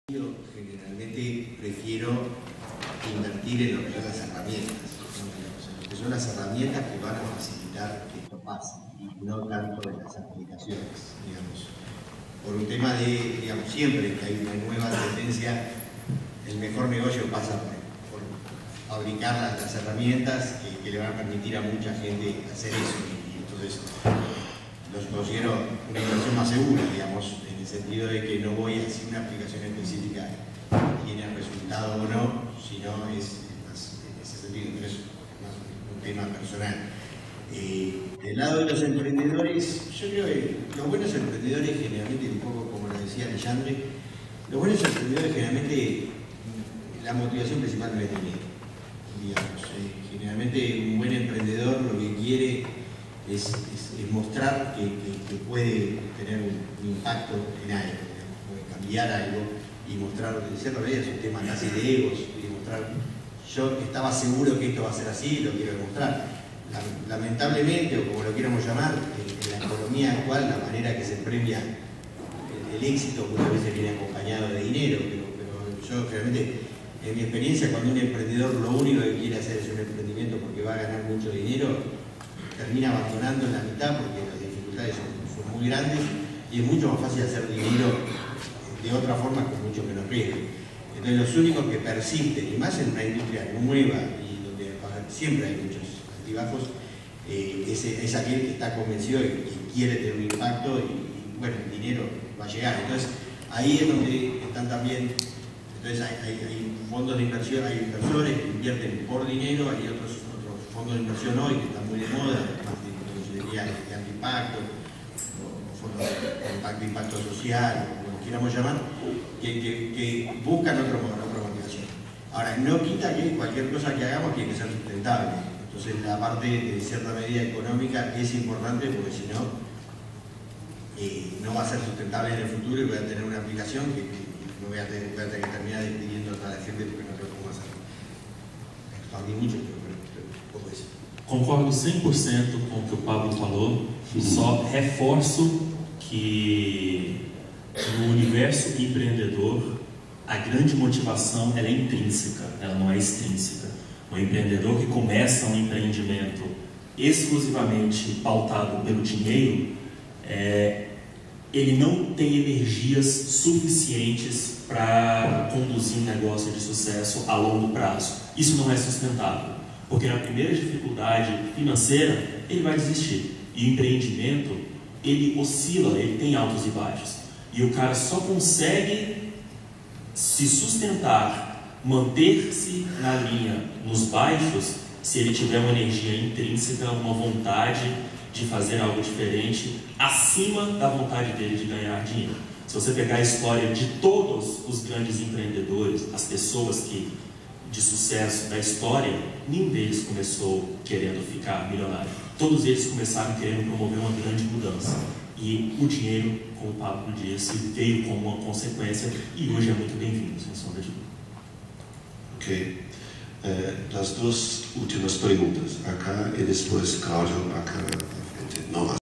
Yo generalmente prefiero invertir en lo que son las herramientas, en lo que son las herramientas que van a facilitar que esto pase, y no tanto en las aplicaciones, digamos. Por un tema de, digamos, siempre que hay una nueva tendencia, el mejor negocio pasa por fabricar las herramientas que le van a permitir a mucha gente hacer eso, y entonces los considero una inversión más segura, digamos, en el sentido de que no voy a hacer una aplicación específica que tiene resultado o no, sino es más en ese sentido, pero es más un tema personal. Del lado de los emprendedores, yo creo que los buenos emprendedores generalmente, un poco como lo decía Alexandre, los buenos emprendedores generalmente la motivación principal no es dinero, digamos. Generalmente un buen emprendedor lo que quiere es mostrar que puede tener un impacto en algo, puede cambiar algo y mostrar, en cierta medida es un tema casi de egos, y mostrar, yo estaba seguro que esto va a ser así, lo quiero demostrar. Lamentablemente, o como lo quieramos llamar, en la economía actual, la manera que se premia el éxito muchas veces viene acompañado de dinero, pero yo realmente, en mi experiencia, cuando un emprendedor lo único que quiere hacer es un emprendimiento porque va a ganar mucho dinero, termina abandonando en la mitad porque las dificultades son muy grandes y es mucho más fácil hacer dinero de otra forma con mucho menos riesgo. Entonces los únicos que persisten, y más en una industria nueva y donde siempre hay muchos altibajos, es aquel que está convencido y quiere tener un impacto y bueno, el dinero va a llegar. Entonces ahí es donde están también, entonces hay fondos de inversión, hay inversores que invierten por dinero, hay otros fondos de inversión hoy que están muy de moda, además de alto impacto, o fondos de impacto social, o como quieramos llamar, que buscan otra motivación. Ahora, no quita que cualquier cosa que hagamos tiene que ser sustentable. Entonces, la parte de cierta medida económica es importante porque si no, no va a ser sustentable en el futuro y voy a tener una aplicación que no voy a tener que terminar despidiendo a toda la gente porque no tengo cómo hacerlo. Expandí mucho, pero poco eso. Concordo 100% com o que o Pablo falou, só reforço que no universo empreendedor a grande motivação ela é intrínseca, ela não é extrínseca. O empreendedor que começa um empreendimento exclusivamente pautado pelo dinheiro, ele não tem energias suficientes para conduzir um negócio de sucesso a longo prazo. Isso não é sustentável. Porque na primeira dificuldade financeira, ele vai desistir. E o empreendimento, ele oscila, ele tem altos e baixos. E o cara só consegue se sustentar, manter-se na linha nos baixos, se ele tiver uma energia intrínseca, uma vontade de fazer algo diferente, acima da vontade dele de ganhar dinheiro. Se você pegar a história de todos os grandes empreendedores, as pessoas de sucesso da história, nenhum deles começou querendo ficar milionário. Todos eles começaram querendo promover uma grande mudança. E o dinheiro, como o Pablo disse, veio como uma consequência e hoje é muito bem-vindo, sem sombra de dúvida. Ok. Las dos últimas preguntas, acá y después Claudio, acá. No más.